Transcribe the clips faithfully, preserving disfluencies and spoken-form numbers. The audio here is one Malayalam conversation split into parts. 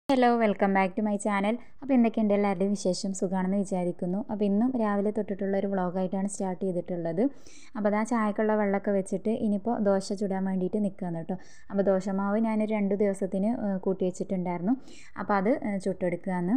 Hello welcome back to my channel. അപ്പോൾ എന്തൊക്കെയുണ്ട് എല്ലാവരുടെയും വിശേഷം? സുഖമാണെന്ന് വിചാരിക്കുന്നു. അപ്പോൾ ഇന്നും രാവിലെ തൊട്ടിട്ടുള്ള ഒരു വ്ളോഗായിട്ടാണ് സ്റ്റാർട്ട് ചെയ്തിട്ടുള്ളത്. അപ്പോൾ അതാ ചായക്കുള്ള വെള്ളമൊക്കെ വെച്ചിട്ട് ഇനിയിപ്പോൾ ദോശ ചുടാൻ വേണ്ടിയിട്ട് നിൽക്കുകയാണ് കേട്ടോ. അപ്പോൾ ദോശമാവ് ഞാൻ രണ്ട് ദിവസത്തിന് കൂട്ടി വെച്ചിട്ടുണ്ടായിരുന്നു. അപ്പോൾ അത് ചുട്ടെടുക്കുകയാണ്.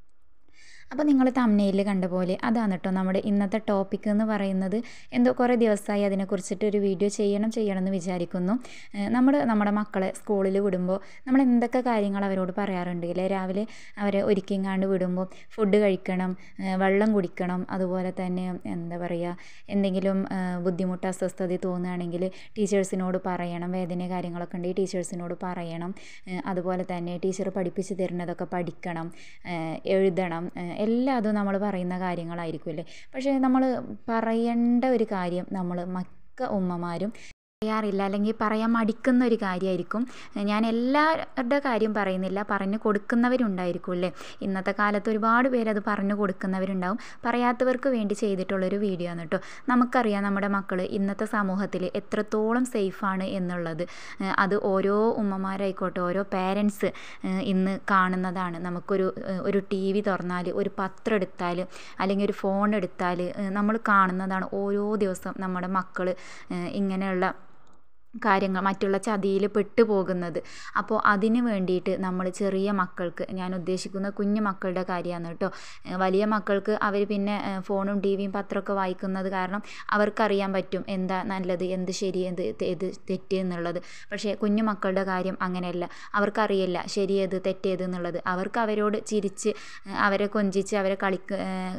അപ്പോൾ നിങ്ങൾ തംബ്നെയിലിൽ കണ്ട പോലെ അതാണ് കേട്ടോ നമ്മുടെ ഇന്നത്തെ ടോപ്പിക് എന്ന് പറയുന്നത്. എന്തോ കുറേ ദിവസമായി അതിനെക്കുറിച്ചിട്ട് ഒരു വീഡിയോ ചെയ്യണം ചെയ്യണം എന്ന് വിചാരിക്കുന്നു. നമ്മൾ നമ്മുടെ മക്കളെ സ്കൂളിൽ വിടുമ്പോൾ നമ്മൾ എന്തൊക്കെ കാര്യങ്ങൾ അവരോട് പറയാറുണ്ട് അല്ലേ? രാവിലെ അവരെ ഒരുക്കിങ്ങാണ്ട് വിടുമ്പോൾ ഫുഡ് കഴിക്കണം, വെള്ളം കുടിക്കണം, അതുപോലെ തന്നെ എന്താ പറയുക, എന്തെങ്കിലും ബുദ്ധിമുട്ട് അസ്വസ്ഥത തോന്നുകയാണെങ്കിൽ ടീച്ചേഴ്സിനോട് പറയണം. വേദന കാര്യങ്ങളൊക്കെ ഉണ്ടെങ്കിൽ ടീച്ചേഴ്സിനോട് പറയണം. അതുപോലെ തന്നെ ടീച്ചർ പഠിപ്പിച്ച് തരുന്നതൊക്കെ പഠിക്കണം, എഴുതണം, എല്ലാം അതും നമ്മൾ പറയുന്ന കാര്യങ്ങളായിരിക്കുമല്ലേ. പക്ഷേ നമ്മൾ പറയേണ്ട ഒരു കാര്യം നമ്മൾ മിക്ക ഉമ്മമാരും പറയാറില്ല, അല്ലെങ്കിൽ പറയാൻ മടിക്കുന്ന ഒരു കാര്യമായിരിക്കും. ഞാൻ എല്ലാവരുടെ കാര്യം പറയുന്നില്ല, പറഞ്ഞു കൊടുക്കുന്നവരുണ്ടായിരിക്കും അല്ലേ. ഇന്നത്തെ കാലത്ത് ഒരുപാട് പേരത് പറഞ്ഞു കൊടുക്കുന്നവരുണ്ടാവും. പറയാത്തവർക്ക് വേണ്ടി ചെയ്തിട്ടുള്ളൊരു വീഡിയോ ആണ് കേട്ടോ. നമുക്കറിയാം നമ്മുടെ മക്കൾ ഇന്നത്തെ സമൂഹത്തിൽ എത്രത്തോളം സേഫാണ് എന്നുള്ളത്. അത് ഓരോ ഉമ്മമാരായിക്കോട്ടെ, ഓരോ പേരൻസ് ഇന്ന് കാണുന്നതാണ്. നമുക്കൊരു ഒരു ടി വി തുറന്നാൽ, ഒരു പത്രം എടുത്താൽ, അല്ലെങ്കിൽ ഒരു ഫോൺ എടുത്താൽ നമ്മൾ കാണുന്നതാണ് ഓരോ ദിവസം നമ്മുടെ മക്കൾ ഇങ്ങനെയുള്ള കാര്യങ്ങൾ മറ്റുള്ള ചതിയിൽ പെട്ടുപോകുന്നത്. അപ്പോൾ അതിന് വേണ്ടിയിട്ട് നമ്മൾ ചെറിയ മക്കൾക്ക്, ഞാൻ ഉദ്ദേശിക്കുന്ന കുഞ്ഞു മക്കളുടെ കാര്യമാണ് കേട്ടോ. വലിയ മക്കൾക്ക് അവർ പിന്നെ ഫോണും ടി വിയും പത്രമൊക്കെ വായിക്കുന്നത് കാരണം അവർക്കറിയാൻ പറ്റും എന്താ നല്ലത്, എന്ത് ശരി, എന്ത് ഏത് തെറ്റ് എന്നുള്ളത്. പക്ഷേ കുഞ്ഞു മക്കളുടെ കാര്യം അങ്ങനെയല്ല. അവർക്കറിയില്ല ശരി ഏത് തെറ്റേത് എന്നുള്ളത്. അവർക്ക് അവരോട് ചിരിച്ച് അവരെ കൊഞ്ചിച്ച് അവരെ കളിക്ക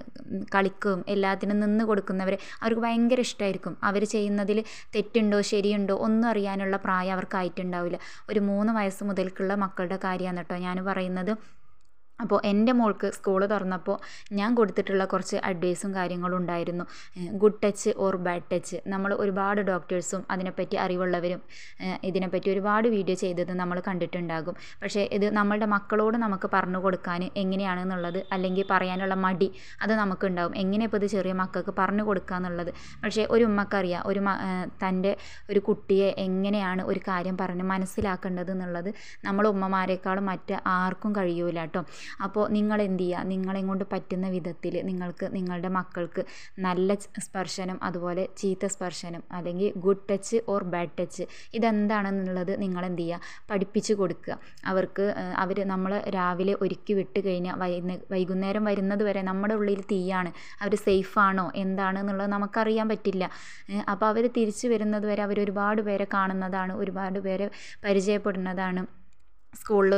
കളിക്കും എല്ലാത്തിനും നിന്ന് കൊടുക്കുന്നവരെ അവർക്ക് ഭയങ്കര ഇഷ്ടമായിരിക്കും. അവർ ചെയ്യുന്നതിൽ തെറ്റുണ്ടോ ശരിയുണ്ടോ ഒന്നും അറിയാനുള്ള പ്രായം അവർക്കായിട്ടുണ്ടാവില്ല. ഒരു മൂന്ന് വയസ്സ് മുതൽക്കുള്ള മക്കളുടെ കാര്യമാണ് കേട്ടോ ഞാൻ പറയുന്നത്. അപ്പോൾ എൻ്റെ മോൾക്ക് സ്കൂൾ തുറന്നപ്പോൾ ഞാൻ കൊടുത്തിട്ടുള്ള കുറച്ച് അഡ്വൈസും കാര്യങ്ങളും ഉണ്ടായിരുന്നു. Good touch or bad touch. നമ്മൾ ഒരുപാട് ഡോക്ടേഴ്സും അതിനെപ്പറ്റി അറിവുള്ളവരും ഇതിനെപ്പറ്റി ഒരുപാട് വീഡിയോ ചെയ്തത് നമ്മൾ കണ്ടിട്ടുണ്ടാകും. പക്ഷേ ഇത് നമ്മളുടെ മക്കളോട് നമുക്ക് പറഞ്ഞു കൊടുക്കാൻ എങ്ങനെയാണെന്നുള്ളത്, അല്ലെങ്കിൽ പറയാനുള്ള മടി അത് നമുക്കുണ്ടാകും. എങ്ങനെ ഇപ്പോൾ ഇത് ചെറിയ മക്കൾക്ക് പറഞ്ഞു കൊടുക്കുക എന്നുള്ളത്. പക്ഷേ ഒരു ഉമ്മക്കറിയാം ഒരു തൻ്റെ ഒരു കുട്ടിയെ എങ്ങനെയാണ് ഒരു കാര്യം പറഞ്ഞ് മനസ്സിലാക്കേണ്ടത് എന്നുള്ളത് നമ്മൾ ഉമ്മമാരെക്കാളും മറ്റ് ആർക്കും കഴിയൂല കേട്ടോ. അപ്പോൾ നിങ്ങൾ എന്ത് ചെയ്യുക, നിങ്ങളെ കൊണ്ട് പറ്റുന്ന വിധത്തിൽ നിങ്ങൾക്ക് നിങ്ങളുടെ മക്കൾക്ക് നല്ല സ്പർശനം, അതുപോലെ ചീത്ത സ്പർശനം, അല്ലെങ്കിൽ good touch or bad touch ഇതെന്താണെന്നുള്ളത് നിങ്ങൾ എന്ത് ചെയ്യുക, പഠിപ്പിച്ച് കൊടുക്കുക അവർക്ക്. അവർ നമ്മൾ രാവിലെ ഒരുക്കി വിട്ട് കഴിഞ്ഞാൽ വൈകുന്നേ വൈകുന്നേരം വരുന്നത് വരെ നമ്മുടെ ഉള്ളിൽ തീയാണ്. അവർ സേഫാണോ എന്താണെന്നുള്ളത് നമുക്കറിയാൻ പറ്റില്ല. അപ്പോൾ അവർ തിരിച്ചു വരുന്നത് വരെ അവർ ഒരുപാട് പേരെ കാണുന്നതാണ്, ഒരുപാട് പേരെ പരിചയപ്പെടുന്നതാണ്. സ്കൂളിൽ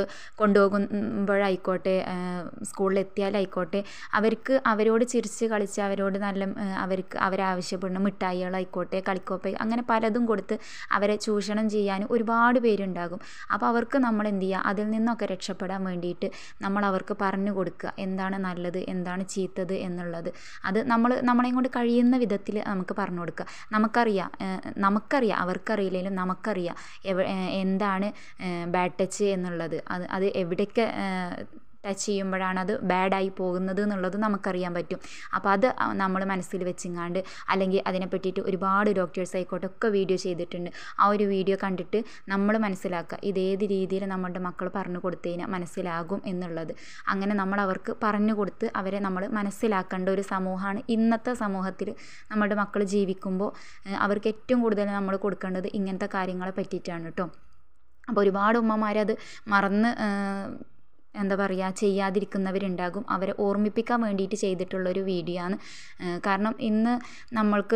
കൊണ്ടുപോകുമ്പോഴായിക്കോട്ടെ, സ്കൂളിലെത്തിയാലായിക്കോട്ടെ, അവർക്ക് അവരോട് ചിരിച്ച് കളിച്ച് അവരോട് നല്ല അവർക്ക് അവരാവശ്യപ്പെടുന്ന മിഠായികളായിക്കോട്ടെ, കളിക്കോപ്പ, അങ്ങനെ പലതും കൊടുത്ത് അവരെ ചൂഷണം ചെയ്യാൻ ഒരുപാട് പേരുണ്ടാകും. അപ്പോൾ അവർക്ക് നമ്മൾ എന്ത് ചെയ്യുക, അതിൽ നിന്നൊക്കെ രക്ഷപ്പെടാൻ വേണ്ടിയിട്ട് നമ്മൾ അവർക്ക് പറഞ്ഞു കൊടുക്കുക എന്താണ് നല്ലത് എന്താണ് ചീത്തത് എന്നുള്ളത്. അത് നമ്മൾ നമ്മളെയും കൊണ്ട് കഴിയുന്ന വിധത്തിൽ നമുക്ക് പറഞ്ഞു കൊടുക്കുക. നമുക്കറിയാം നമുക്കറിയാം അവർക്കറിയില്ലെങ്കിലും നമുക്കറിയാം എവ എന്താണ് ബാഡ് ടച്ച് എന്നുള്ളത്. അത് അത് എവിടെയൊക്കെ ടച്ച് ചെയ്യുമ്പോഴാണ് അത് ബാഡായി പോകുന്നത് എന്നുള്ളത് നമുക്കറിയാൻ പറ്റും. അപ്പോൾ അത് നമ്മൾ മനസ്സിൽ വെച്ചിങ്ങാണ്ട്, അല്ലെങ്കിൽ അതിനെ പറ്റിയിട്ട് ഒരുപാട് ഡോക്ടേഴ്സ് ആയിക്കോട്ടെ ഒക്കെ വീഡിയോ ചെയ്തിട്ടുണ്ട്. ആ ഒരു വീഡിയോ കണ്ടിട്ട് നമ്മൾ മനസ്സിലാക്കുക ഇതേത് രീതിയിൽ നമ്മുടെ മക്കൾ പറഞ്ഞു കൊടുത്തു കഴിഞ്ഞാൽ മനസ്സിലാകും എന്നുള്ളത്. അങ്ങനെ നമ്മൾ അവർക്ക് പറഞ്ഞു കൊടുത്ത് അവരെ നമ്മൾ മനസ്സിലാക്കേണ്ട ഒരു സമൂഹമാണ് ഇന്നത്തെ സമൂഹത്തിൽ നമ്മുടെ മക്കൾ ജീവിക്കുമ്പോൾ. അവർക്ക് ഏറ്റവും കൂടുതൽ നമ്മൾ കൊടുക്കേണ്ടത് ഇങ്ങനത്തെ കാര്യങ്ങളെ പറ്റിയിട്ടാണ് കേട്ടോ. അപ്പോൾ ഒരുപാട് ഉമ്മമാരത് മറന്ന് എന്താ പറയുക ചെയ്യാതിരിക്കുന്നവരുണ്ടാകും. അവരെ ഓർമ്മിപ്പിക്കാൻ വേണ്ടിയിട്ട് ചെയ്തിട്ടുള്ളൊരു വീഡിയോ ആണ്. കാരണം ഇന്ന് നമ്മൾക്ക്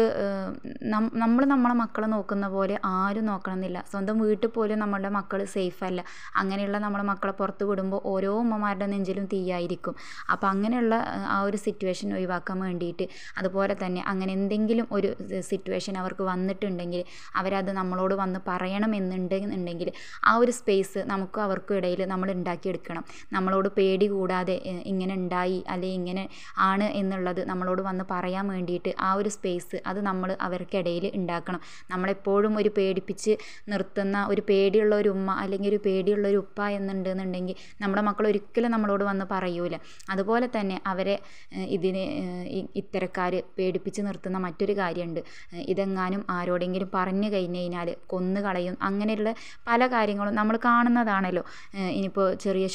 നമ്മൾ നമ്മളെ മക്കളെ നോക്കുന്ന പോലെ ആരും നോക്കണമെന്നില്ല. സ്വന്തം വീട്ടിൽ പോലും നമ്മളുടെ മക്കൾ സേഫല്ല. അങ്ങനെയുള്ള നമ്മളെ മക്കളെ പുറത്ത് വിടുമ്പോൾ ഓരോ ഉമ്മമാരുടെ നെഞ്ചിലും തീയായിരിക്കും. അപ്പോൾ അങ്ങനെയുള്ള ആ ഒരു സിറ്റുവേഷൻ ഒഴിവാക്കാൻ വേണ്ടിയിട്ട്, അതുപോലെ തന്നെ അങ്ങനെ എന്തെങ്കിലും ഒരു സിറ്റുവേഷൻ അവർക്ക് വന്നിട്ടുണ്ടെങ്കിൽ അവരത് നമ്മളോട് വന്ന് പറയണമെന്നുണ്ടെന്നുണ്ടെങ്കിൽ ആ ഒരു സ്പേസ് നമുക്കും അവർക്കും ഇടയിൽ നമ്മൾ ഉണ്ടാക്കിയെടുക്കണം. നമ്മളോട് പേടി കൂടാതെ ഇങ്ങനെ ഉണ്ടായി അല്ലെങ്കിൽ ഇങ്ങനെ ആണ് എന്നുള്ളത് നമ്മളോട് വന്ന് പറയാൻ വേണ്ടിയിട്ട് ആ ഒരു സ്പേസ് അത് നമ്മൾ അവർക്കിടയിൽ ഉണ്ടാക്കണം. നമ്മളെപ്പോഴും ഒരു പേടിപ്പിച്ച് നിർത്തുന്ന ഒരു പേടിയുള്ള ഒരു ഉമ്മ അല്ലെങ്കിൽ ഒരു പേടിയുള്ള ഒരു ഉപ്പ എന്നുണ്ടെന്നുണ്ടെങ്കിൽ നമ്മുടെ മക്കൾ ഒരിക്കലും നമ്മളോട് വന്ന് പറയൂല. അതുപോലെ തന്നെ അവരെ ഇതിന് ഇത്തരക്കാർ പേടിപ്പിച്ച് നിർത്തുന്ന മറ്റൊരു കാര്യമുണ്ട്. ഇതെങ്ങാനും ആരോടെങ്കിലും പറഞ്ഞു കഴിഞ്ഞ് കഴിഞ്ഞാൽ കൊന്നു കളയും. അങ്ങനെയുള്ള പല കാര്യങ്ങളും നമ്മൾ കാണുന്നതാണല്ലോ. ഇനിയിപ്പോൾ ചെറിയ ഷോർട്ട് ഫിലിം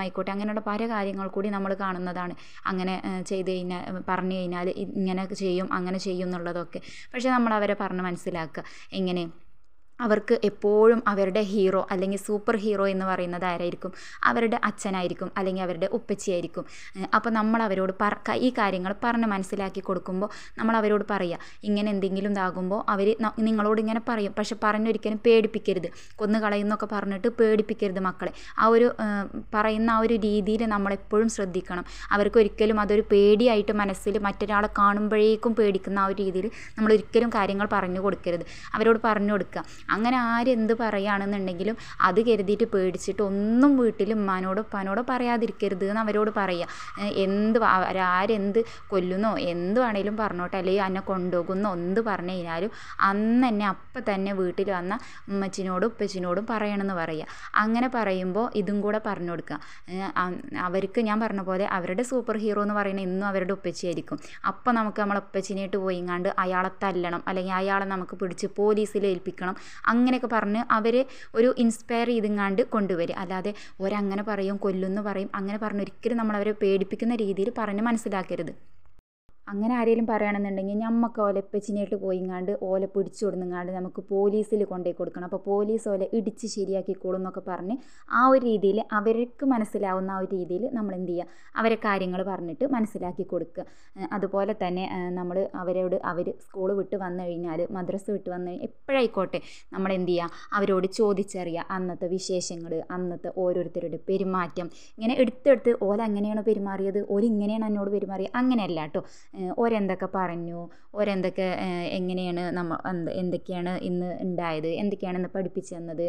ആയിക്കോട്ടെ, അങ്ങനെയുള്ള പല കാര്യങ്ങൾ കൂടി നമ്മൾ കാണുന്നതാണ്. അങ്ങനെ ചെയ്ത് കഴിഞ്ഞാൽ പറഞ്ഞു കഴിഞ്ഞാൽ ഇങ്ങനെ ചെയ്യും അങ്ങനെ ചെയ്യും എന്നുള്ളതൊക്കെ. പക്ഷേ നമ്മൾ അവരെ പറഞ്ഞ് മനസ്സിലാക്കുക. എങ്ങനെ അവർക്ക് എപ്പോഴും അവരുടെ ഹീറോ അല്ലെങ്കിൽ സൂപ്പർ ഹീറോ എന്ന് പറയുന്നത് ആരായിരിക്കും? അവരുടെ അച്ഛനായിരിക്കും, അല്ലെങ്കിൽ അവരുടെ ഉപ്പച്ചിയായിരിക്കും. അപ്പോൾ നമ്മൾ അവരോട് പറ ഈ കാര്യങ്ങൾ പറഞ്ഞ് മനസ്സിലാക്കി കൊടുക്കുമ്പോൾ നമ്മൾ അവരോട് പറയുക, ഇങ്ങനെ എന്തെങ്കിലും ഇതാകുമ്പോൾ അവർ നിങ്ങളോട് ഇങ്ങനെ പറയും. പക്ഷെ പറഞ്ഞൊരിക്കലും പേടിപ്പിക്കരുത്, കൊന്നു കളയുന്നൊക്കെ പറഞ്ഞിട്ട് പേടിപ്പിക്കരുത് മക്കളെ. ആ ഒരു പറയുന്ന ആ ഒരു രീതിയിൽ നമ്മളെപ്പോഴും ശ്രദ്ധിക്കണം. അവർക്ക് ഒരിക്കലും അതൊരു പേടിയായിട്ട് മനസ്സിൽ മറ്റൊരാളെ കാണുമ്പോഴേക്കും പേടിക്കുന്ന ആ ഒരു രീതിയിൽ നമ്മളൊരിക്കലും കാര്യങ്ങൾ പറഞ്ഞു കൊടുക്കരുത്. അവരോട് പറഞ്ഞു കൊടുക്കുക. അങ്ങനെ ആരെന്ത് പറയുകയാണെന്നുണ്ടെങ്കിലും അത് കരുതിയിട്ട് പേടിച്ചിട്ട് ഒന്നും വീട്ടിൽ ഉമ്മാനോടോ ഉപ്പാനോടോ പറയാതിരിക്കരുത് എന്ന് അവരോട് പറയുക. എന്ത് ആരെന്ത് കൊല്ലുന്നോ എന്ത് വേണേലും പറഞ്ഞോട്ടെ, അല്ലെങ്കിൽ എന്നെ കൊണ്ടുപോകുന്നോ എന്ത് പറഞ്ഞു കഴിഞ്ഞാലും അന്ന് തന്നെ അപ്പം തന്നെ വീട്ടിൽ വന്ന ഉമ്മച്ചിനോടും ഉപ്പച്ചിനോടും പറയണമെന്ന് പറയുക. അങ്ങനെ പറയുമ്പോൾ ഇതും കൂടെ പറഞ്ഞു കൊടുക്കുക. അവർക്ക് ഞാൻ പറഞ്ഞ പോലെ അവരുടെ സൂപ്പർ ഹീറോ എന്ന് പറയുന്നത് ഇന്നും അവരുടെ ഉപ്പച്ചിയായിരിക്കും. അപ്പം നമുക്ക് നമ്മളെ ഉപ്പച്ചിനായിട്ട് പോയിങ്ങാണ്ട് അയാളെ തല്ലണം, അല്ലെങ്കിൽ അയാളെ നമുക്ക് പിടിച്ച് പോലീസിൽ ഏൽപ്പിക്കണം, അങ്ങനെയൊക്കെ പറഞ്ഞ് അവർ ഒരു ഇൻസ്പയർ ചെയ്തെങ്ങാണ്ട് കൊണ്ടുവരിക. അല്ലാതെ ഒരങ്ങനെ പറയും കൊല്ലുമെന്ന് പറയും അങ്ങനെ പറഞ്ഞ് ഒരിക്കലും നമ്മളവരെ പേടിപ്പിക്കുന്ന രീതിയിൽ പറഞ്ഞ് മനസ്സിലാക്കരുത്. അങ്ങനെ ആരെങ്കിലും പറയുകയാണെന്നുണ്ടെങ്കിൽ ഞമ്മക്ക് ഓലെ ഉപ്പച്ചിനായിട്ട് പോയിങ്ങാണ്ട് ഓലെ പിടിച്ചു കൊടുങ്ങാണ്ട് നമുക്ക് പോലീസിൽ കൊണ്ടുപോയി കൊടുക്കണം, അപ്പോൾ പോലീസ് ഓലെ ഇടിച്ച് ശരിയാക്കിക്കോളും എന്നൊക്കെ പറഞ്ഞ് ആ ഒരു രീതിയിൽ അവർക്ക് മനസ്സിലാവുന്ന ആ ഒരു രീതിയിൽ നമ്മൾ എന്ത് ചെയ്യുക, അവരെ കാര്യങ്ങൾ പറഞ്ഞിട്ട് മനസ്സിലാക്കി കൊടുക്കുക. അതുപോലെ തന്നെ നമ്മൾ അവരോട് അവർ സ്കൂൾ വിട്ട് വന്നു കഴിഞ്ഞാൽ മദ്രസ വിട്ട് വന്നു കഴിഞ്ഞാൽ എപ്പോഴായിക്കോട്ടെ നമ്മൾ എന്ത് ചെയ്യുക, അവരോട് ചോദിച്ചറിയുക അന്നത്തെ വിശേഷങ്ങൾ, അന്നത്തെ ഓരോരുത്തരുടെ പെരുമാറ്റം. ഇങ്ങനെ എടുത്തെടുത്ത് ഓല അങ്ങനെയാണോ പെരുമാറിയത്, ഓല ഇങ്ങനെയാണ് എന്നോട് പെരുമാറിയത്, അങ്ങനെയല്ല കേട്ടോ. ഓരെന്തൊക്കെ പറഞ്ഞു, ഓരെന്തൊക്കെ എങ്ങനെയാണ് നമ്മൾ എന്ത് എന്തൊക്കെയാണ് ഇന്ന് ഉണ്ടായത്, എന്തൊക്കെയാണ് ഇന്ന് പഠിപ്പിച്ചു തന്നത്,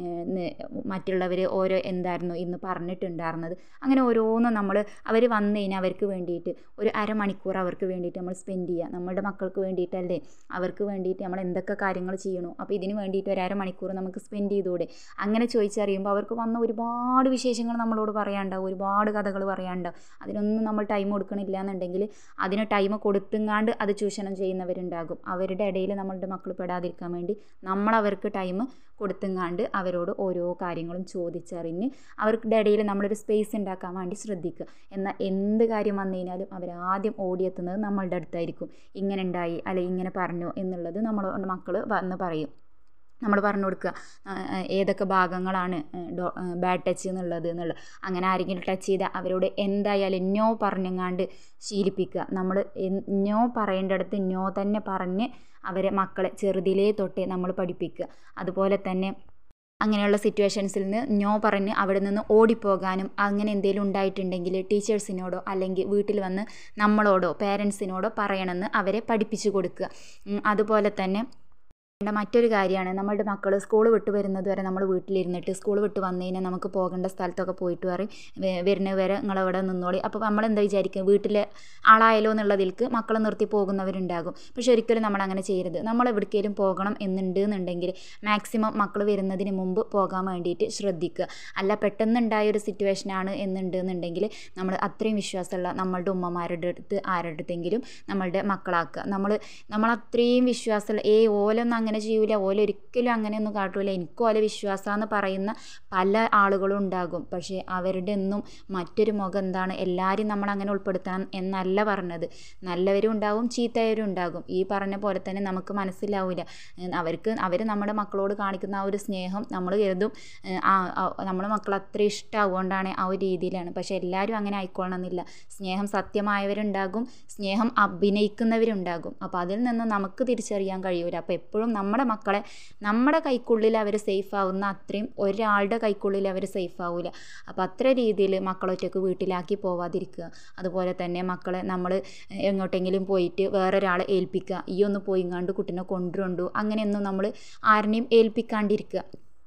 മറ്റുള്ളവർ ഓരോ എന്തായിരുന്നു ഇന്ന് പറഞ്ഞിട്ടുണ്ടായിരുന്നത്, അങ്ങനെ ഓരോന്നും നമ്മൾ അവർ വന്നു കഴിഞ്ഞാൽ അവർക്ക് വേണ്ടിയിട്ട് ഒരു അരമണിക്കൂർ അവർക്ക് വേണ്ടിയിട്ട് നമ്മൾ സ്പെൻഡ് ചെയ്യുക. നമ്മളുടെ മക്കൾക്ക് വേണ്ടിയിട്ടല്ലേ, അവർക്ക് വേണ്ടിയിട്ട് നമ്മൾ എന്തൊക്കെ കാര്യങ്ങൾ ചെയ്യണോ, അപ്പോൾ ഇതിന് വേണ്ടിയിട്ട് ഒരു അരമണിക്കൂർ നമുക്ക് സ്പെൻഡ് ചെയ്തുകൂടെ. അങ്ങനെ ചോദിച്ചറിയുമ്പോൾ അവർക്ക് വന്ന ഒരുപാട് വിശേഷങ്ങൾ നമ്മളോട് പറയാനുണ്ടാവും, ഒരുപാട് കഥകൾ പറയാനുണ്ടാവും. അതിനൊന്നും നമ്മൾ ടൈം കൊടുക്കണില്ല എന്നുണ്ടെങ്കിൽ അതിന് ടൈം കൊടുത്തുങ്ങാണ്ട് അത് ചൂഷണം ചെയ്യുന്നവരുണ്ടാകും. അവരുടെ ഇടയിൽ നമ്മളുടെ മക്കൾ പെടാതിരിക്കാൻ വേണ്ടി നമ്മളവർക്ക് ടൈം കൊടുത്തുങ്ങാണ്ട് അവരോട് ഓരോ കാര്യങ്ങളും ചോദിച്ചറിഞ്ഞ് അവരുടെ ഇടയിൽ നമ്മളൊരു സ്പേസ് ഉണ്ടാക്കാൻ വേണ്ടി ശ്രദ്ധിക്കുക. എന്നാൽ എന്ത് കാര്യം വന്നു കഴിഞ്ഞാലും അവരാദ്യം ഓടിയെത്തുന്നത് നമ്മളുടെ അടുത്തായിരിക്കും. ഇങ്ങനെ ഉണ്ടായി അല്ലെങ്കിൽ ഇങ്ങനെ പറഞ്ഞു എന്നുള്ളത് നമ്മളോട് മക്കൾ വന്ന് പറയും. നമ്മൾ പറഞ്ഞു കൊടുക്കുക ഏതൊക്കെ ഭാഗങ്ങളാണ് ഡോ ബാഡ് ടച്ച് എന്നുള്ളത് എന്നുള്ളത്. അങ്ങനെ ആരെങ്കിലും ടച്ച് ചെയ്താൽ അവരോട് എന്തായാലും നോ പറഞ്ഞെങ്ങാണ്ട് ശീലിപ്പിക്കുക. നമ്മൾ നോ പറയേണ്ടടുത്ത് നോ തന്നെ പറഞ്ഞ് അവരെ മക്കളെ ചെറുതിലേ തൊട്ടേ നമ്മൾ പഠിപ്പിക്കുക. അതുപോലെ തന്നെ അങ്ങനെയുള്ള സിറ്റുവേഷൻസിൽ നിന്ന് നോ പറഞ്ഞ് അവിടെ നിന്ന് ഓടിപ്പോകാനും അങ്ങനെ എന്തെങ്കിലും ഉണ്ടായിട്ടുണ്ടെങ്കിൽ ടീച്ചേഴ്സിനോടോ അല്ലെങ്കിൽ വീട്ടിൽ വന്ന് നമ്മളോടോ പേരൻസിനോടോ പറയണമെന്ന് അവരെ പഠിപ്പിച്ചു കൊടുക്കുക. അതുപോലെ തന്നെ മറ്റൊരു കാര്യമാണ്, നമ്മളുടെ മക്കൾ സ്കൂൾ വിട്ട് വരുന്നത് വരെ നമ്മൾ വീട്ടിലിരുന്നിട്ട് സ്കൂൾ വിട്ട് വന്നു കഴിഞ്ഞാൽ നമുക്ക് പോകേണ്ട സ്ഥലത്തൊക്കെ പോയിട്ട് പറയും വരുന്നത് വരെ നിങ്ങളവിടെ നിന്നോളി. അപ്പോൾ നമ്മളെന്താ വിചാരിക്കുക, വീട്ടിലെ ആളായാലോ എന്നുള്ളതിലേക്ക് മക്കളെ നിർത്തി പോകുന്നവരുണ്ടാകും. പക്ഷെ ഒരിക്കലും നമ്മൾ അങ്ങനെ ചെയ്യരുത്. നമ്മൾ എവിടേക്കെങ്കിലും പോകണം എന്നുണ്ട് എന്നുണ്ടെങ്കിൽ മാക്സിമം മക്കൾ വരുന്നതിന് മുമ്പ് പോകാൻ വേണ്ടിയിട്ട് ശ്രദ്ധിക്കുക. അല്ല പെട്ടെന്നുണ്ടായൊരു സിറ്റുവേഷനാണ് എന്നുണ്ട് എന്നുണ്ടെങ്കിൽ നമ്മൾ അത്രയും വിശ്വാസമുള്ള നമ്മളുടെ ഉമ്മമാരുടെ അടുത്ത് ആരുടെ അടുത്തെങ്കിലും നമ്മളുടെ മക്കളാക്കുക. നമ്മൾ നമ്മളത്രയും വിശ്വാസമുള്ള ഏ ഓലൊന്നും അങ്ങനെ ചെയ്യൂല, ഓല ഒരിക്കലും അങ്ങനെയൊന്നും കാട്ടൂല, എനിക്ക് ഓല വിശ്വാസമെന്ന് പറയുന്ന പല ആളുകളും ഉണ്ടാകും. പക്ഷേ അവരുടെ ഒന്നും മറ്റൊരു മുഖം എന്താണ്, എല്ലാവരും നമ്മൾ അങ്ങനെ ഉൾപ്പെടുത്തണം എന്നല്ല പറഞ്ഞത്. നല്ലവരും ഉണ്ടാകും ചീത്തവരും ഉണ്ടാകും. ഈ പറഞ്ഞ പോലെ തന്നെ നമുക്ക് മനസ്സിലാവില്ല അവർക്ക് അവർ നമ്മുടെ മക്കളോട് കാണിക്കുന്ന ആ ഒരു സ്നേഹം നമ്മൾ കരുതും ആ നമ്മുടെ മക്കൾ അത്ര ഇഷ്ടമാവുകൊണ്ടാണ് ആ ഒരു രീതിയിലാണ്. പക്ഷേ എല്ലാവരും അങ്ങനെ ആയിക്കൊള്ളണമെന്നില്ല. സ്നേഹം സത്യമായവരുണ്ടാകും, സ്നേഹം അഭിനയിക്കുന്നവരുണ്ടാകും. അപ്പോൾ അതിൽ നിന്ന് നമുക്ക് തിരിച്ചറിയാൻ കഴിയൂല. അപ്പോൾ എപ്പോഴും നമ്മുടെ മക്കളെ നമ്മുടെ കൈക്കുള്ളിൽ അവർ സേഫ് ആവുന്ന അത്രയും ഒരാളുടെ കൈക്കുള്ളിൽ അവർ സേഫ് ആവില്ല. അപ്പോൾ അത്ര രീതിയിൽ മക്കളൊറ്റയ്ക്ക് വീട്ടിലാക്കി പോവാതിരിക്കുക. അതുപോലെ തന്നെ മക്കളെ നമ്മൾ എങ്ങോട്ടെങ്കിലും പോയിട്ട് വേറൊരാളെ ഏൽപ്പിക്കുക, ഈ ഒന്ന് പോയിങ്ങാണ്ട് കുട്ടീനെ കൊണ്ടുകൊണ്ടു അങ്ങനെയൊന്നും നമ്മൾ ആരെയും ഏൽപ്പിക്കാണ്ടിരിക്കുക.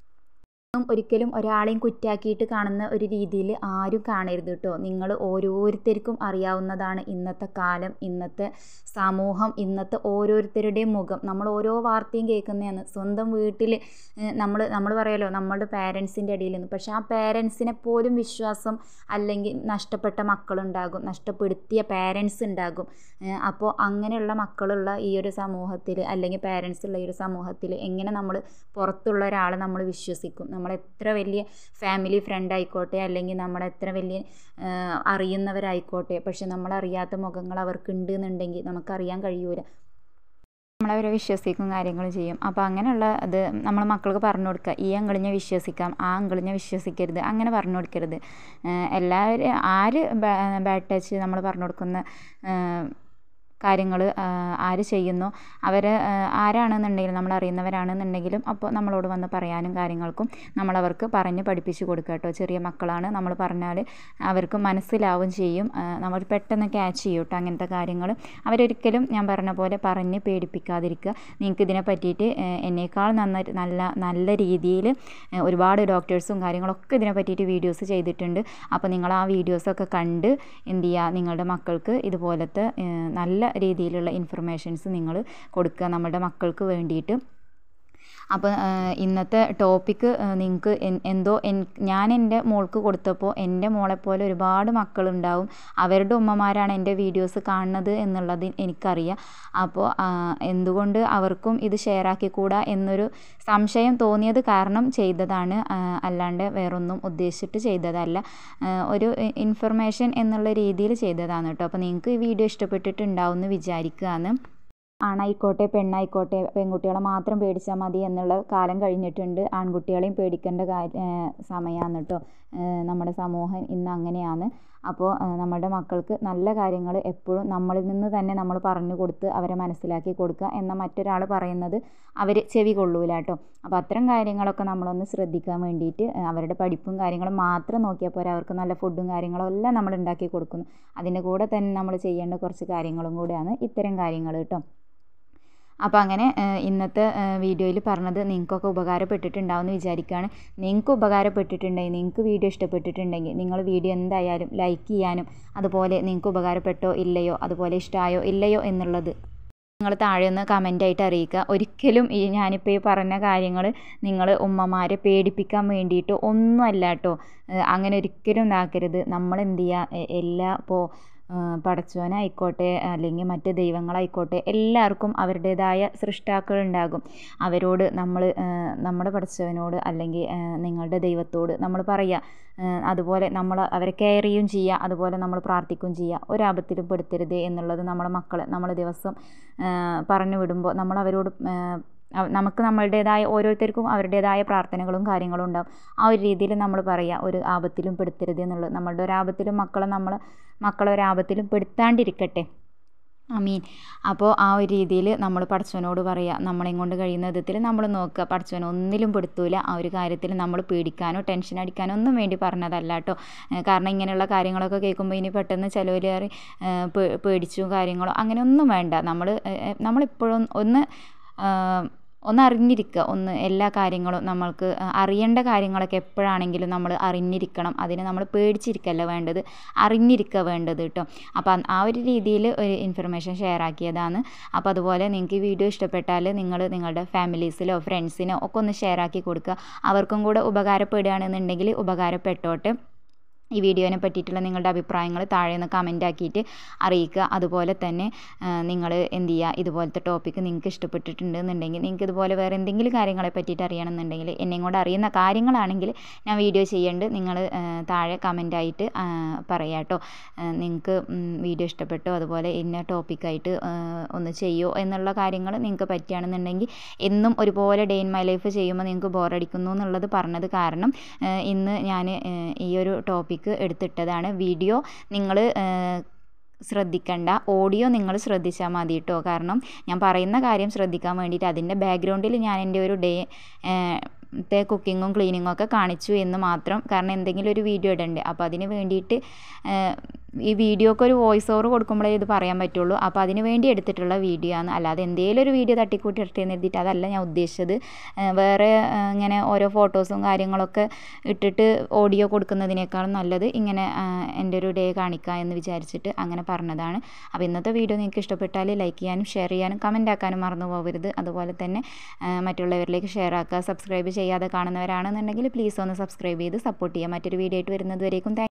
ഒരിക്കലും ഒരാളെയും കുറ്റാക്കിയിട്ട് കാണുന്ന ഒരു രീതിയിൽ ആരും കാണരുത് കേട്ടോ. നിങ്ങൾ ഓരോരുത്തർക്കും അറിയാവുന്നതാണ് ഇന്നത്തെ കാലം, ഇന്നത്തെ സമൂഹം, ഇന്നത്തെ ഓരോരുത്തരുടെയും മുഖം. നമ്മൾ ഓരോ വാർത്തയും കേൾക്കുന്നതാണ്. സ്വന്തം വീട്ടിൽ നമ്മൾ നമ്മൾ പറയുമല്ലോ നമ്മളുടെ പാരൻസിൻ്റെ ഇടയിൽ നിന്ന്, പക്ഷേ ആ പാരൻസിനെ പോലും വിശ്വാസം അല്ലെങ്കിൽ നഷ്ടപ്പെട്ട മക്കളുണ്ടാകും, നഷ്ടപ്പെടുത്തിയ പാരൻസ് ഉണ്ടാകും. അപ്പോൾ അങ്ങനെയുള്ള മക്കളുള്ള ഈ ഒരു സമൂഹത്തിൽ അല്ലെങ്കിൽ പാരൻസ് ഉള്ള ഈ ഒരു സമൂഹത്തിൽ എങ്ങനെ നമ്മൾ പുറത്തുള്ള ഒരാളെ നമ്മൾ വിശ്വസിക്കും? നമ്മൾ എത്ര വലിയ ഫാമിലി ഫ്രണ്ട് ആയിക്കോട്ടെ, അല്ലെങ്കിൽ നമ്മുടെ എത്ര വലിയ അറിയുന്നവരായിക്കോട്ടെ, പക്ഷെ നമ്മളറിയാത്ത മുഖങ്ങൾ അവർക്കുണ്ട് എന്നുണ്ടെങ്കിൽ നമുക്കറിയാൻ കഴിയൂല. നമ്മളവരെ വിശ്വസിക്കും, കാര്യങ്ങൾ ചെയ്യും. അപ്പോൾ അങ്ങനെയുള്ള അത് നമ്മൾ മക്കൾക്ക് പറഞ്ഞു കൊടുക്കുക. ഈ അങ്കിളിനെ വിശ്വസിക്കാം, ആ അങ്കിളിനെ വിശ്വസിക്കരുത്, അങ്ങനെ പറഞ്ഞു കൊടുക്കരുത്. എല്ലാവരും ആര് ബാഡ് ടച്ച് നമ്മൾ പറഞ്ഞു കൊടുക്കുന്ന കാര്യങ്ങൾ ആര് ചെയ്യുന്നു അവർ ആരാണെന്നുണ്ടെങ്കിലും നമ്മൾ അറിയുന്നവരാണെന്നുണ്ടെങ്കിലും അപ്പോൾ നമ്മളോട് വന്ന് പറയാനും കാര്യങ്ങൾക്കും നമ്മളവർക്ക് പറഞ്ഞ് പഠിപ്പിച്ച് കൊടുക്കുക കേട്ടോ. ചെറിയ മക്കളാണ്, നമ്മൾ പറഞ്ഞാൽ അവർക്ക് മനസ്സിലാവും ചെയ്യും, നമ്മൾ പെട്ടെന്ന് ക്യാച്ച് ചെയ്യും കേട്ടോ അങ്ങനത്തെ കാര്യങ്ങൾ. അവരൊരിക്കലും ഞാൻ പറഞ്ഞ പോലെ പറഞ്ഞ് പേടിപ്പിക്കാതിരിക്കുക. നിങ്ങൾക്ക് ഇതിനെ പറ്റിയിട്ട് എന്നേക്കാൾ നന്നായിട്ട് നല്ല നല്ല രീതിയിൽ ഒരുപാട് ഡോക്ടേഴ്സും കാര്യങ്ങളൊക്കെ ഇതിനെ പറ്റിയിട്ട് വീഡിയോസ് ചെയ്തിട്ടുണ്ട്. അപ്പോൾ നിങ്ങൾ ആ വീഡിയോസൊക്കെ കണ്ട് എന്ത് ചെയ്യുക, നിങ്ങളുടെ മക്കൾക്ക് ഇതുപോലത്തെ നല്ല രീതിയിലുള്ള ഇൻഫർമേഷൻസ് നിങ്ങൾ കൊടുക്കുക നമ്മുടെ മക്കൾക്ക് വേണ്ടിയിട്ട്. അപ്പോൾ ഇന്നത്തെ ടോപ്പിക്ക് നിങ്ങൾക്ക് എന്തോ ഞാൻ എൻ്റെ മോൾക്ക് കൊടുത്തപ്പോൾ എൻ്റെ മോളെപ്പോലെ ഒരുപാട് മക്കളുണ്ടാവും, അവരുടെ ഉമ്മമാരാണ് എൻ്റെ വീഡിയോസ് കാണുന്നത് എന്നുള്ളത് എനിക്കറിയാം. അപ്പോൾ എന്തുകൊണ്ട് അവർക്കും ഇത് ഷെയർ ആക്കിക്കൂടാ എന്നൊരു സംശയം തോന്നിയത് കാരണം ചെയ്തതാണ്, അല്ലാണ്ട് വേറൊന്നും ഉദ്ദേശിച്ചിട്ട് ചെയ്തതല്ല. ഒരു ഇൻഫർമേഷൻ എന്നുള്ള രീതിയിൽ ചെയ്തതാണ് കേട്ടോ. അപ്പോൾ നിങ്ങൾക്ക് ഈ വീഡിയോ ഇഷ്ടപ്പെട്ടിട്ടുണ്ടാവും എന്ന് വിചാരിക്കുകയാണ്. ആണായിക്കോട്ടെ പെണ്ണായിക്കോട്ടെ പെൺകുട്ടികളെ മാത്രം പേടിച്ചാൽ മതി എന്നുള്ള കാലം കഴിഞ്ഞിട്ടുണ്ട്. ആൺകുട്ടികളെയും പേടിക്കേണ്ട സമയമാണ് കേട്ടോ. നമ്മുടെ സമൂഹം ഇന്ന് അങ്ങനെയാണ്. അപ്പോൾ നമ്മുടെ മക്കൾക്ക് നല്ല കാര്യങ്ങൾ എപ്പോഴും നമ്മളിൽ നിന്ന് തന്നെ നമ്മൾ പറഞ്ഞു കൊടുത്ത് അവരെ മനസ്സിലാക്കി കൊടുക്കുക. എന്നാൽ മറ്റൊരാൾ പറയുന്നത് അവർ ചെവി കൊള്ളൂല കേട്ടോ. അപ്പോൾ അത്തരം കാര്യങ്ങളൊക്കെ നമ്മളൊന്ന് ശ്രദ്ധിക്കാൻ വേണ്ടിയിട്ട് അവരുടെ പഠിപ്പും കാര്യങ്ങളും മാത്രം നോക്കിയാൽ പോരാ, അവർക്ക് നല്ല ഫുഡും കാര്യങ്ങളും എല്ലാം നമ്മൾ ഉണ്ടാക്കി കൊടുക്കുന്നു. അതിൻ്റെ കൂടെ തന്നെ നമ്മൾ ചെയ്യേണ്ട കുറച്ച് കാര്യങ്ങളും കൂടെയാണ് ഇത്തരം കാര്യങ്ങൾ കേട്ടോ. അപ്പോൾ അങ്ങനെ ഇന്നത്തെ വീഡിയോയിൽ പറഞ്ഞത് നിങ്ങൾക്കൊക്കെ ഉപകാരപ്പെട്ടിട്ടുണ്ടാവുമെന്ന് വിചാരിക്കുകയാണ്. നിങ്ങൾക്ക് ഉപകാരപ്പെട്ടിട്ടുണ്ടെങ്കിൽ, നിങ്ങൾക്ക് വീഡിയോ ഇഷ്ടപ്പെട്ടിട്ടുണ്ടെങ്കിൽ നിങ്ങൾ വീഡിയോ എന്തായാലും ലൈക്ക് ചെയ്യാനും, അതുപോലെ നിങ്ങൾക്ക് ഉപകാരപ്പെട്ടോ ഇല്ലയോ, അതുപോലെ ഇഷ്ടമായോ ഇല്ലയോ എന്നുള്ളത് നിങ്ങൾ താഴെ ഒന്ന് കമൻ്റായിട്ട് അറിയിക്കുക. ഒരിക്കലും ഈ ഞാനിപ്പോൾ ഈ പറഞ്ഞ കാര്യങ്ങൾ നിങ്ങൾ ഉമ്മമാരെ പേടിപ്പിക്കാൻ വേണ്ടിയിട്ട് ഒന്നുമല്ല കേട്ടോ. അങ്ങനെ ഒരിക്കലും ഇതാക്കരുത്. നമ്മൾ എന്ത് ചെയ്യുക, എല്ലാ ഇപ്പോൾ പടച്ചോനായിക്കോട്ടെ അല്ലെങ്കിൽ മറ്റ് ദൈവങ്ങളായിക്കോട്ടെ എല്ലാവർക്കും അവരുടേതായ സൃഷ്ടാക്കളുണ്ടാകും. അവരോട് നമ്മൾ നമ്മുടെ പടച്ചവനോട് അല്ലെങ്കിൽ നിങ്ങളുടെ ദൈവത്തോട് നമ്മൾ പറയുക. അതുപോലെ നമ്മൾ അവരെ കെയർ ചെയ്യുകയും ചെയ്യുക, അതുപോലെ നമ്മൾ പ്രാർത്ഥിക്കുകയും ചെയ്യുക. ഒരാപത്തിലും പെടുത്തരുത് എന്നുള്ളത് നമ്മുടെ മക്കളെ നമ്മൾ ദിവസം പറഞ്ഞു വിടുമ്പോൾ നമ്മൾ അവരോട് നമുക്ക് നമ്മളുടേതായ ഓരോരുത്തർക്കും അവരുടേതായ പ്രാർത്ഥനകളും കാര്യങ്ങളും ഉണ്ടാവും. ആ ഒരു രീതിയിൽ നമ്മൾ പറയുക, ഒരു ആപത്തിലും പെടുത്തരുത് എന്നുള്ളത്. നമ്മളുടെ ഒരാപത്തിലും മക്കളെ നമ്മൾ മക്കളെ ഒരാപത്തിലും പെടുത്താണ്ടിരിക്കട്ടെ, ആമീൻ. അപ്പോൾ ആ ഒരു രീതിയിൽ നമ്മൾ പടച്ചവനോട് പറയുക. നമ്മളെയും കൊണ്ട് കഴിയുന്ന വിധത്തിൽ നമ്മൾ നോക്കുക. പടച്ചവൻ ഒന്നിലും പെടുത്തൂല. ആ ഒരു കാര്യത്തിൽ നമ്മൾ പേടിക്കാനോ ടെൻഷൻ അടിക്കാനോ ഒന്നും വേണ്ടി പറഞ്ഞതല്ല കേട്ടോ. കാരണം ഇങ്ങനെയുള്ള കാര്യങ്ങളൊക്കെ കേൾക്കുമ്പോൾ ഇനി പെട്ടെന്ന് ചിലവരേറെ പേടിച്ചു കാര്യങ്ങളോ അങ്ങനെ ഒന്നും വേണ്ട. നമ്മൾ നമ്മളിപ്പോഴും ഒന്ന് ഒന്ന് അറിഞ്ഞിരിക്കുക. ഒന്ന് എല്ലാ കാര്യങ്ങളും നമ്മൾക്ക് അറിയേണ്ട കാര്യങ്ങളൊക്കെ എപ്പോഴാണെങ്കിലും നമ്മൾ അറിഞ്ഞിരിക്കണം. അതിന് നമ്മൾ പേടിച്ചിരിക്കല്ല വേണ്ടത്, അറിഞ്ഞിരിക്കുക വേണ്ടത് കേട്ടോ. അപ്പോൾ ആ ഒരു രീതിയിൽ ഒരു ഇൻഫർമേഷൻ ഷെയർ ആക്കിയതാണ്. അപ്പോൾ അതുപോലെ നിങ്ങൾക്ക് ഈ വീഡിയോ ഇഷ്ടപ്പെട്ടാൽ നിങ്ങൾ നിങ്ങളുടെ ഫാമിലീസിലോ ഫ്രണ്ട്സിനോ ഒക്കെ ഒന്ന് ഷെയർ ആക്കി കൊടുക്കുക. അവർക്കും കൂടെ ഉപകാരപ്പെടുകയാണെന്നുണ്ടെങ്കിൽ ഉപകാരപ്പെട്ടോട്ടെ. ഈ വീഡിയോനെ പറ്റിയിട്ടുള്ള നിങ്ങളുടെ അഭിപ്രായങ്ങൾ താഴെ നിന്ന് കമൻ്റ് ആക്കിയിട്ട് അറിയിക്കുക. അതുപോലെ തന്നെ നിങ്ങൾ എന്ത് ചെയ്യുക, ഇതുപോലത്തെ ടോപ്പിക്ക് നിങ്ങൾക്ക് ഇഷ്ടപ്പെട്ടിട്ടുണ്ടെന്നുണ്ടെങ്കിൽ, നിങ്ങൾക്ക് ഇതുപോലെ വേറെ എന്തെങ്കിലും കാര്യങ്ങളെ പറ്റിയിട്ട് അറിയണമെന്നുണ്ടെങ്കിൽ, എന്നെയും കൊണ്ട് അറിയുന്ന കാര്യങ്ങളാണെങ്കിൽ ഞാൻ വീഡിയോ ചെയ്യേണ്ടത് നിങ്ങൾ താഴെ കമൻ്റായിട്ട് പറയാം കേട്ടോ. നിങ്ങൾക്ക് വീഡിയോ ഇഷ്ടപ്പെട്ടോ, അതുപോലെ ഇന്ന ടോപ്പിക്കായിട്ട് ഒന്ന് ചെയ്യുമോ എന്നുള്ള കാര്യങ്ങൾ നിങ്ങൾക്ക് പറ്റുകയാണെന്നുണ്ടെങ്കിൽ, എന്നും ഒരുപോലെ ഡേ ഇൻ മൈ ലൈഫ് ചെയ്യുമ്പോൾ നിങ്ങൾക്ക് ബോറടിക്കുന്നു എന്നുള്ളത് പറഞ്ഞത് കാരണം ഇന്ന് ഞാൻ ഈ ഒരു ടോപ്പിക് എടുത്തിട്ടതാണ്. വീഡിയോ നിങ്ങൾ ശ്രദ്ധിക്കണ്ട, ഓഡിയോ നിങ്ങൾ ശ്രദ്ധിച്ചാൽ മതി കേട്ടോ. കാരണം ഞാൻ പറയുന്ന കാര്യം ശ്രദ്ധിക്കാൻ വേണ്ടിയിട്ട് അതിൻ്റെ ബാക്ക്ഗ്രൗണ്ടിൽ ഞാൻ എൻ്റെ ഒരു ഡേ ത്തെ കുക്കിങ്ങും ക്ലീനിങ്ങും ഒക്കെ കാണിച്ചു എന്ന് മാത്രം. കാരണം എന്തെങ്കിലും ഒരു വീഡിയോ ഇടണ്ടേ, അപ്പോൾ അതിന് വേണ്ടിയിട്ട് ഈ വീഡിയോക്ക് ഒരു വോയിസ് ഓവർ കൊടുക്കുമ്പോഴേ ഇത് പറയാൻ പറ്റുള്ളൂ. അപ്പോൾ അതിന് വേണ്ടി എടുത്തിട്ടുള്ള വീഡിയോ ആണ്. അല്ലാതെ എന്തെങ്കിലും ഒരു വീഡിയോ തട്ടിക്കൂട്ടി ഇട്ടെന്ന് എഴുതിയിട്ട് അതല്ല ഞാൻ ഉദ്ദേശിച്ചത്. വേറെ ഇങ്ങനെ ഓരോ ഫോട്ടോസും കാര്യങ്ങളൊക്കെ ഇട്ടിട്ട് ഓഡിയോ കൊടുക്കുന്നതിനേക്കാളും നല്ലത് ഇങ്ങനെ എൻ്റെ ഒരു ഡേ കാണിക്കുക എന്ന് വിചാരിച്ചിട്ട് അങ്ങനെ പറഞ്ഞതാണ്. അപ്പോൾ ഇന്നത്തെ വീഡിയോ നിങ്ങൾക്ക് ഇഷ്ടപ്പെട്ടാൽ ലൈക്ക് ചെയ്യാനും ഷെയർ ചെയ്യാനും കമൻ്റ് ആക്കാനും മറന്നു പോകരുത്. അതുപോലെ തന്നെ മറ്റുള്ളവരിലേക്ക് ഷെയർ ആക്കുക. സബ്സ്ക്രൈബ് ചെയ്യാതെ കാണുന്നവരാണെന്നുണ്ടെങ്കിൽ പ്ലീസ് ഒന്ന് സബ്സ്ക്രൈബ് ചെയ്ത് സപ്പോർട്ട് ചെയ്യുക. മറ്റൊരു വീഡിയോ ആയിട്ട് വരുന്നത് വരേക്കും താങ്ക്